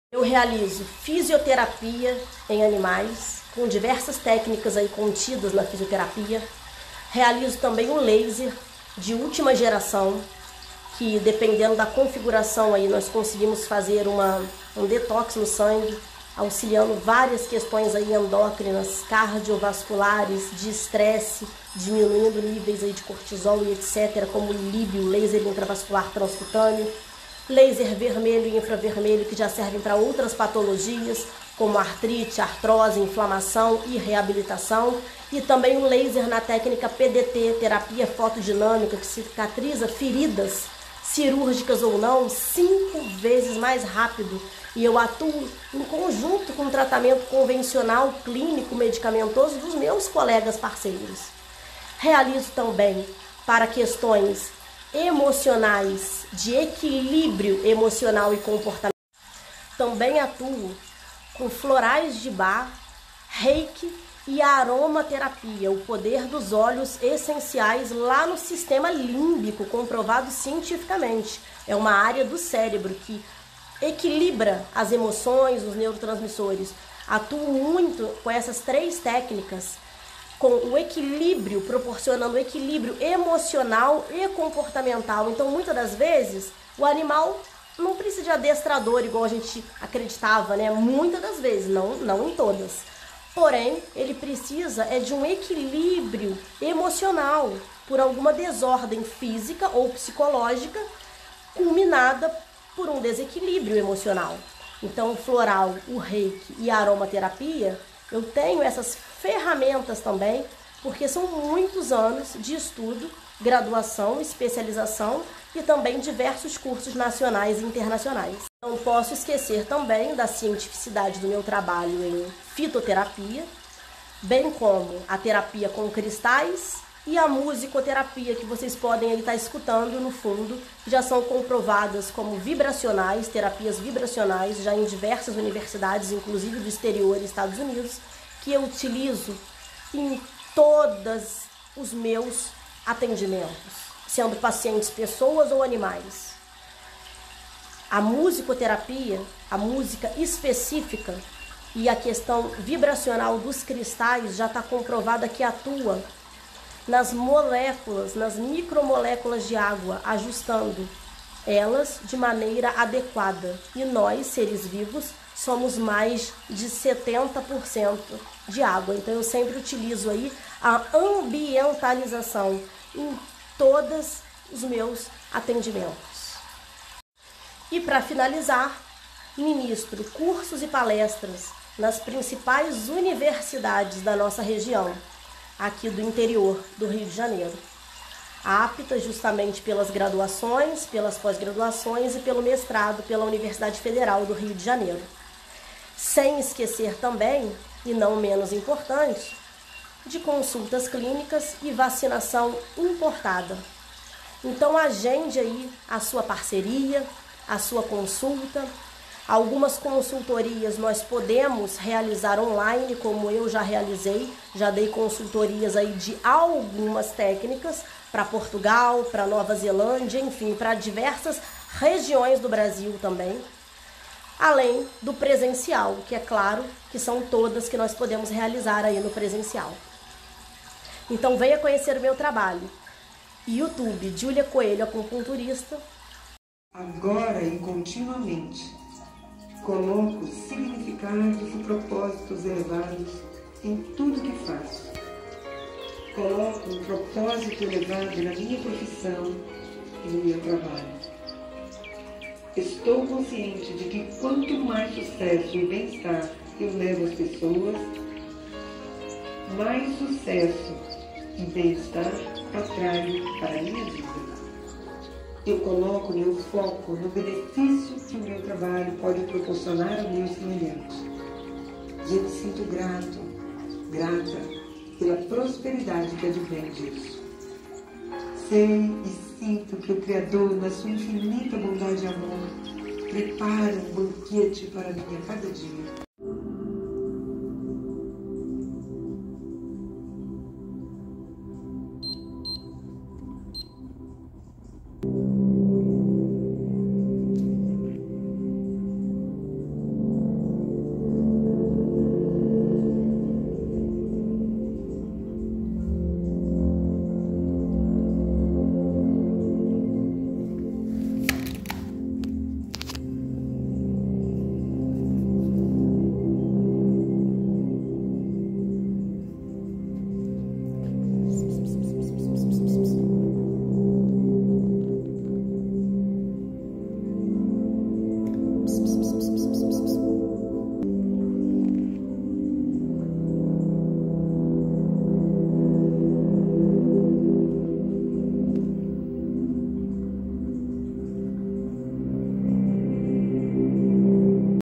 Eu realizo fisioterapia em animais, com diversas técnicas aí contidas na fisioterapia. Realizo também um laser de última geração, que dependendo da configuração aí nós conseguimos fazer um detox no sangue, auxiliando várias questões aí endócrinas, cardiovasculares, de estresse, diminuindo níveis aí de cortisol e etc, como o líbio, laser intravascular transcutâneo, laser vermelho e infravermelho, que já servem para outras patologias, como artrite, artrose, inflamação e reabilitação, e também um laser na técnica PDT, terapia fotodinâmica, que cicatriza feridas cirúrgicas ou não 5 vezes mais rápido, e eu atuo em conjunto com o tratamento convencional, clínico, medicamentoso dos meus colegas parceiros. Realizo também para questões emocionais, de equilíbrio emocional e comportamental. Também atuo com florais de Bach, reiki e aromaterapia, o poder dos óleos essenciais lá no sistema límbico, comprovado cientificamente. É uma área do cérebro que equilibra as emoções, os neurotransmissores. Atuo muito com essas 3 técnicas, com o equilíbrio, proporcionando o equilíbrio emocional e comportamental. Então, muitas das vezes, o animal não precisa de adestrador, igual a gente acreditava, né? Muitas das vezes, não em todas. Porém, ele precisa de um equilíbrio emocional por alguma desordem física ou psicológica, culminada por um desequilíbrio emocional. Então, o floral, o reiki e a aromaterapia, eu tenho essas ferramentas também, porque são muitos anos de estudo, graduação, especialização e também diversos cursos nacionais e internacionais. Não posso esquecer também da cientificidade do meu trabalho em fitoterapia, bem como a terapia com cristais e a musicoterapia, que vocês podem estar escutando no fundo, que já são comprovadas como vibracionais, terapias vibracionais, já em diversas universidades, inclusive do exterior, Estados Unidos, que eu utilizo em todos os meus atendimentos, sendo pacientes pessoas ou animais. A musicoterapia, a música específica e a questão vibracional dos cristais já está comprovada que atua nas moléculas, nas micromoléculas de água, ajustando elas de maneira adequada. E nós, seres vivos, somos mais de 70% de água. Então eu sempre utilizo aí a ambientalização em todos os meus atendimentos. E para finalizar, ministro cursos e palestras nas principais universidades da nossa região, aqui do interior do Rio de Janeiro, apta justamente pelas graduações, pelas pós-graduações e pelo mestrado pela Universidade Federal do Rio de Janeiro. Sem esquecer também, e não menos importante, de consultas clínicas e vacinação importada. Então agende aí a sua parceria, a sua consulta. Algumas consultorias nós podemos realizar online, como eu já realizei, já dei consultorias aí de algumas técnicas para Portugal, para Nova Zelândia, enfim, para diversas regiões do Brasil também, além do presencial, que é claro que são todas que nós podemos realizar aí no presencial. Então venha conhecer o meu trabalho. YouTube, Júlia Coelho, acupunturista. Agora e continuamente, coloco significados e propósitos elevados em tudo que faço. Coloco um propósito elevado na minha profissão e no meu trabalho. Estou consciente de que quanto mais sucesso e bem-estar eu levo às pessoas, mais sucesso e bem-estar atraio para a minha vida. Eu coloco meu foco no benefício que o meu trabalho pode proporcionar ao meu semelhante. E eu me sinto grata pela prosperidade que advém disso. Sei e sinto que o Criador, na sua infinita bondade e amor, prepara um banquete para mim a cada dia.